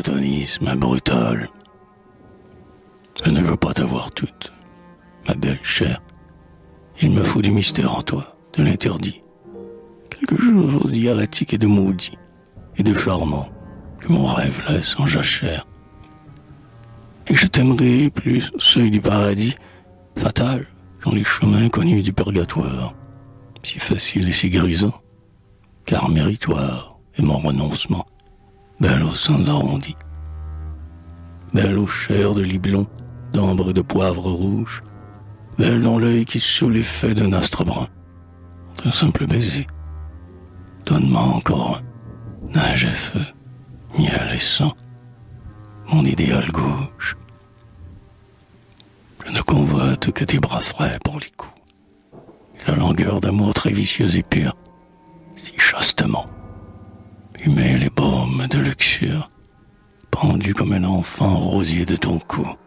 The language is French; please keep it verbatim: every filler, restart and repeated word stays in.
platonisme brutal. Je ne veux pas t'avoir toute, ma belle chère. Il me faut du mystère en toi, de l'interdit. Quelque chose d'hiératique et de maudit, et de charmant, que mon rêve laisse en jachère. Et je t'aimerai plus au seuil du paradis, fatal, qu'en les chemins connus du purgatoire, si facile et si grisant, car méritoire est mon renoncement, belle aux seins arrondis, belle aux chairs de lit blond, d'ambre et de poivre rouge, belle dans l'œil qui sous l'effet d'un astre brun, un simple baiser, donne-moi encore neige et feu, miel et sang, mon idéal gauche. Je ne convoite que tes bras frais pour les coups, et la langueur d'amour très vicieuse et pure, si chastement, humer les baumes de luxure, pendu comme un enfant au rosier de ton cou.